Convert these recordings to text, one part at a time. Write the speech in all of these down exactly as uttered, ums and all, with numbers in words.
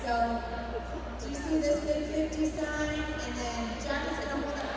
So, do you see this big fifty sign? And then Jack is going to hold up.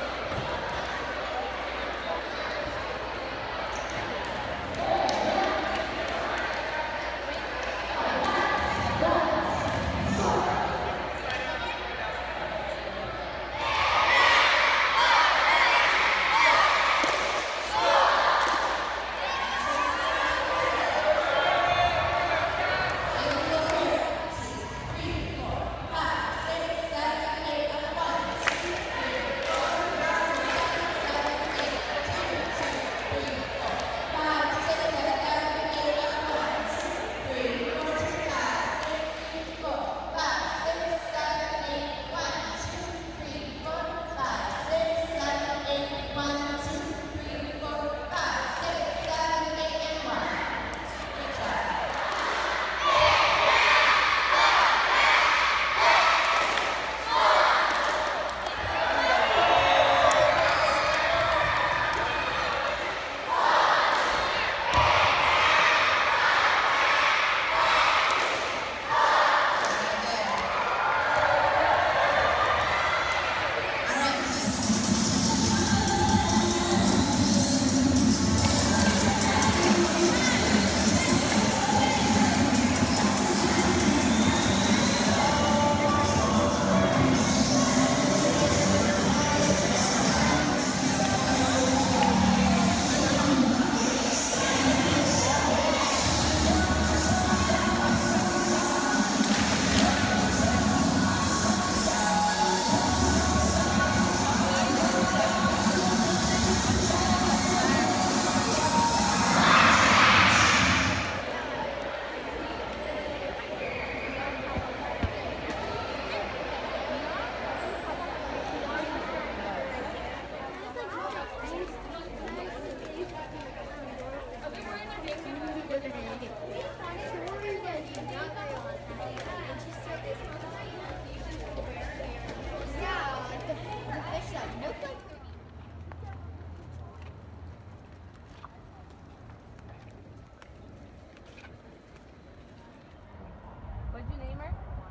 What'd you name her?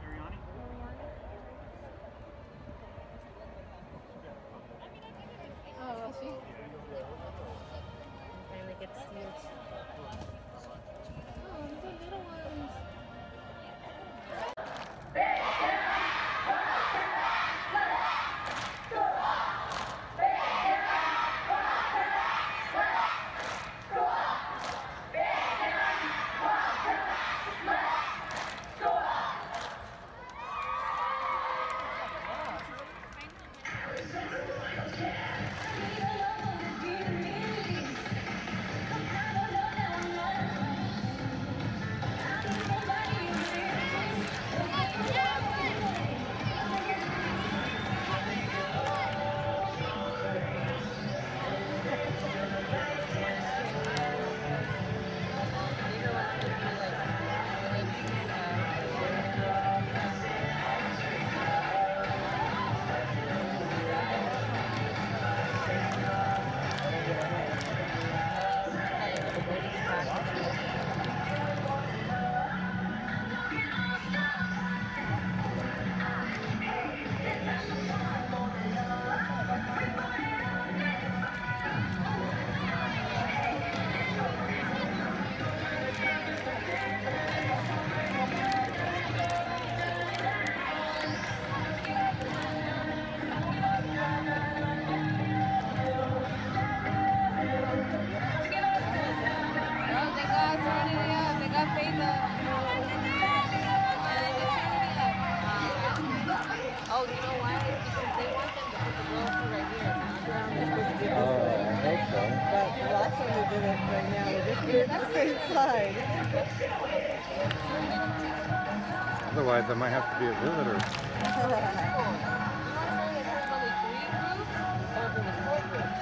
Oh, well, she finally get to see it. Oh, the little ones. Oh, you know why? It's because they want them to put the roll through right here. Oh, I hope so. But the last time we did it right now, we just did it the same side. Otherwise, I might have to be a visitor. You weren't sure if there was only three groups or if it was four groups.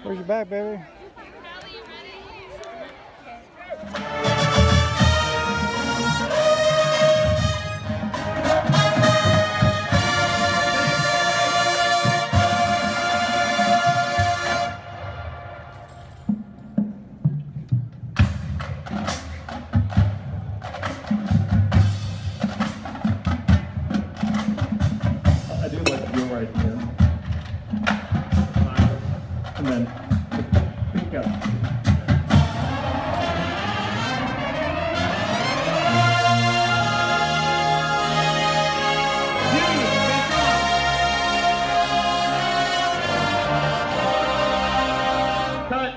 Where's your bag, baby? I do like your right hand. And then pick up. Cut.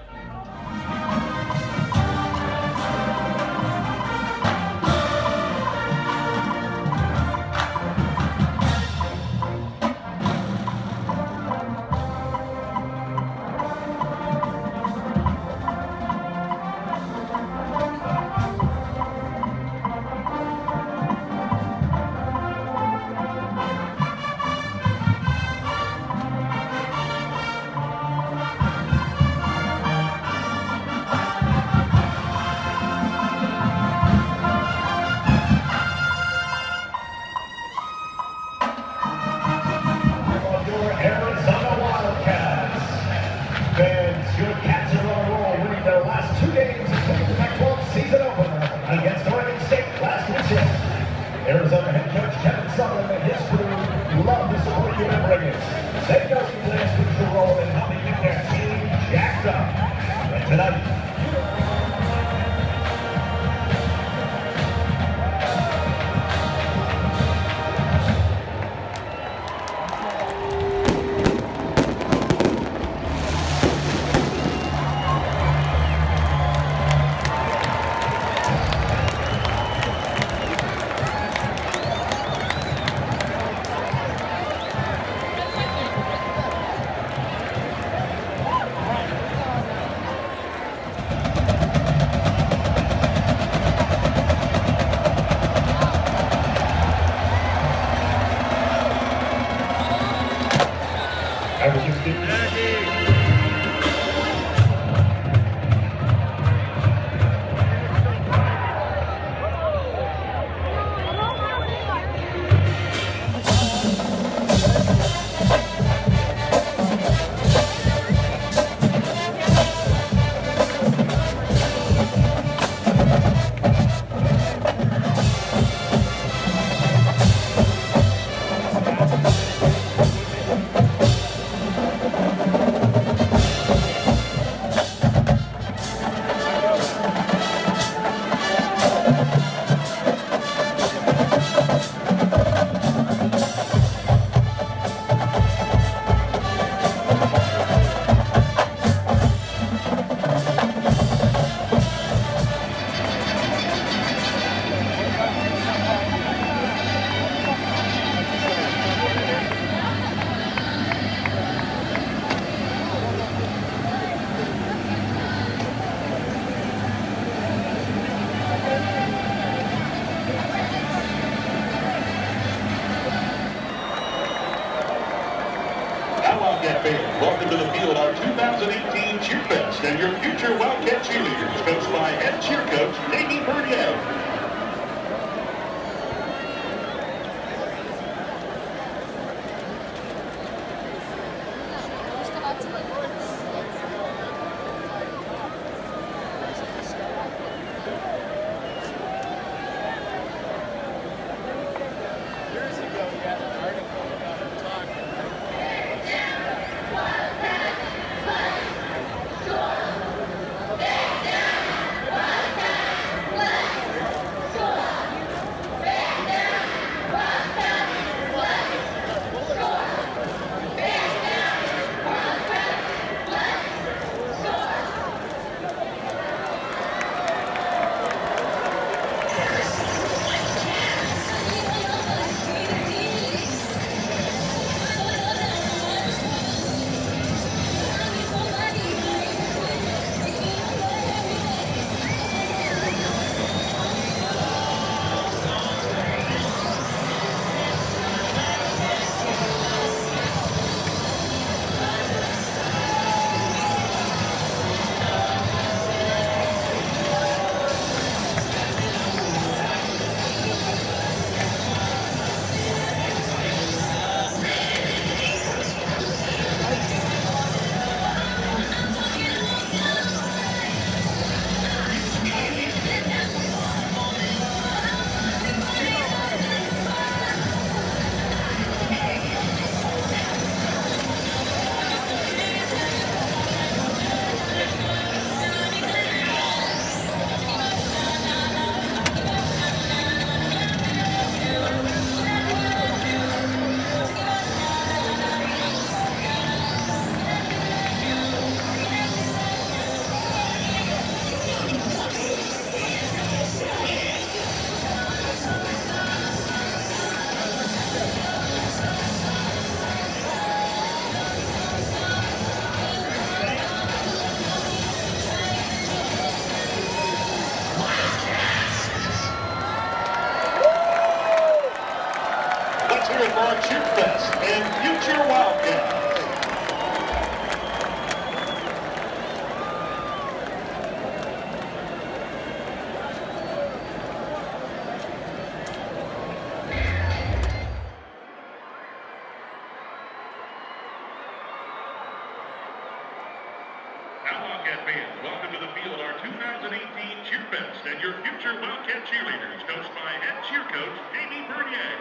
Arizona head coach Kevin Sutherland and his crew love the support you've been bringing. They know you play a crucial role in helping get their team jacked up. And tonight, number sixteen. Wildcat fans, welcome to the field, our two thousand eighteen Cheer Fest and your future Wildcat cheerleaders, coached by head cheer coach Davey Burnett. at Vail. Welcome to the field, our two thousand eighteen Cheer Fest and your future Wildcat cheerleaders, coached by head cheer coach Jamie Bernier.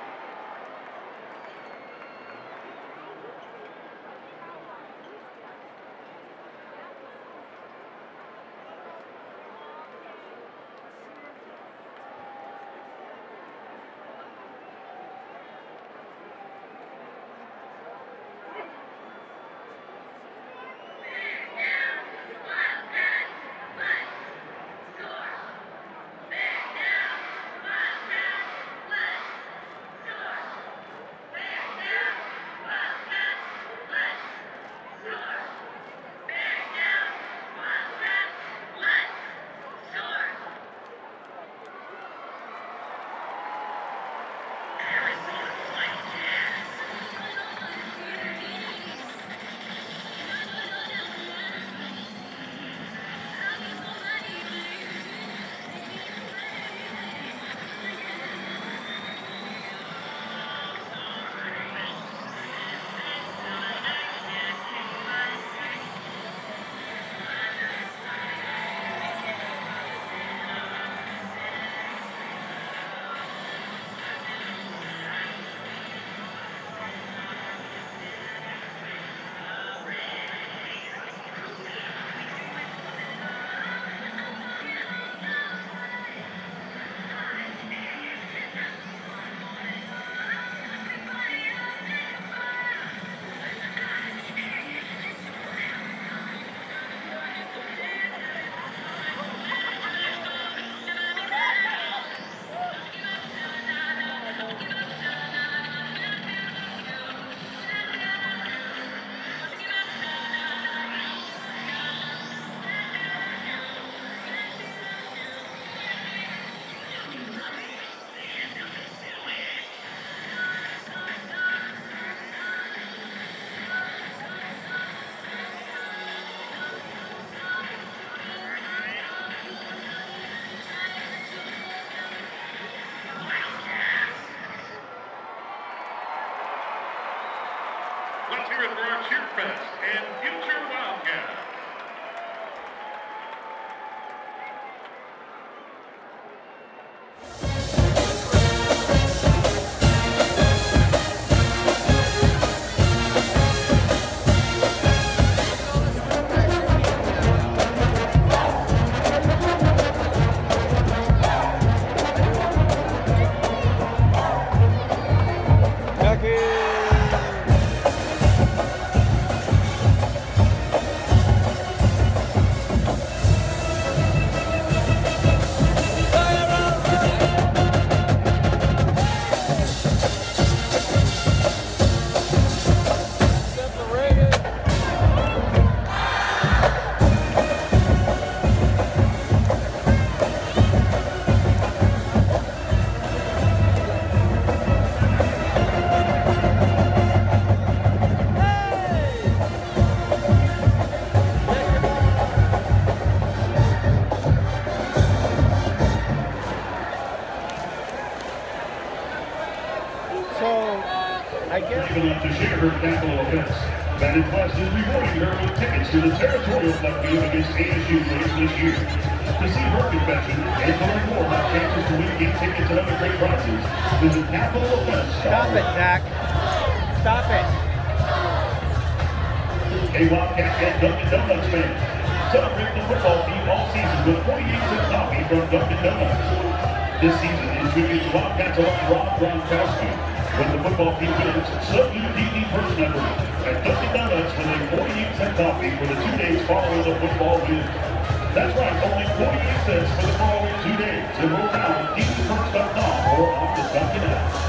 Let's hear it for our Cheer Fest and future Wildcats. To share her capital offense. Bandit Plus is rewarding her with tickets to the territorial club game against A S U later this year. To see her confession and to learn more about chances to win game tickets and other great prizes, visit Capital Offense. Stop it, Zach. Stop it. A Wildcat and Dunkin' Donuts fan. Celebrate the football team all season with forty-eight cent coffee from Dunkin' Donuts. This season is tribute to Wildcats alum Rob Gronkowski. When the football team wins, so do D D first members at Dunkin' Donuts with a forty-eight cent coffee for the two days following the football win. That's right, only forty-eight cents for the following two days. Enroll now at D D first dot com or on the Dunkin' app.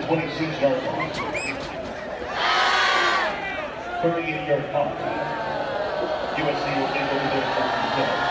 twenty-six yard line. thirty-eight yard punt. U S C will take over their first and ten.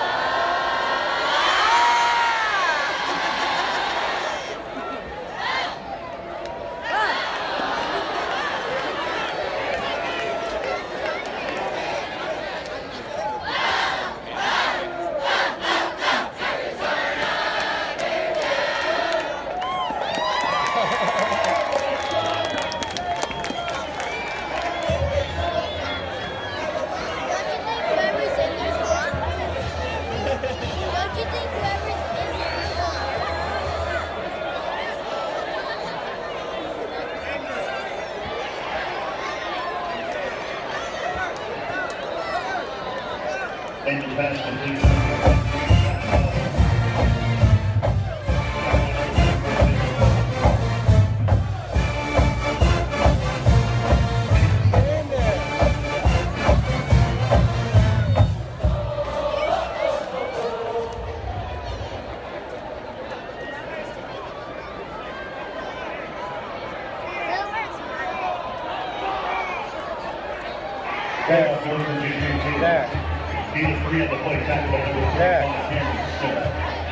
And the pass complete. Vail goes to the G P T. There. He is three on the play, tackle by number There. twenty-five, Cameron Smith.